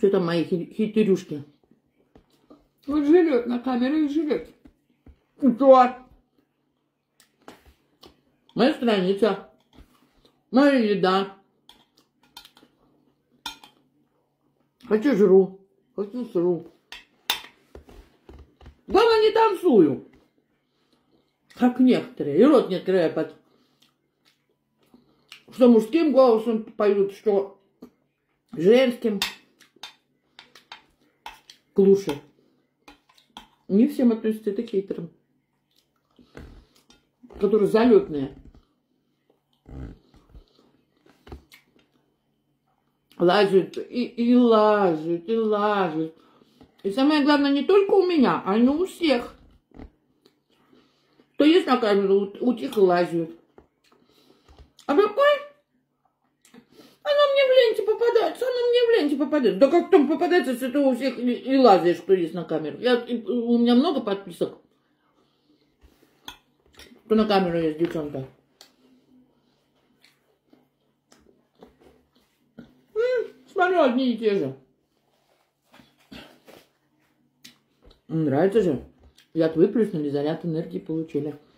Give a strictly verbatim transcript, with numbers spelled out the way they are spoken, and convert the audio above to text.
Что там мои хитрюшки? Вот жрет на камеру и жрет. Что? Моя страница. Моя еда. Хочу жру. Хочу сру. Главное, не танцую. Как некоторые. И рот не открывают. Что мужским голосом поют, что женским. Глуше. Не всем относятся это к хейтерам, которые залетные. Лазят и, и лазят, и лазят. И самое главное, не только у меня, а и у всех. Кто есть на камеру, у, у тех лазят. А какой? Она мне в ленте попадается, она мне в ленте попадается. Да как там попадается, если ты у всех и, и лазаешь, кто есть на камеру. Я, и, у меня много подписок. Кто на камеру есть, девчонка. М-м, смотрю, одни и те же. Нравится же. Яд выплюснули, заряд энергии получили.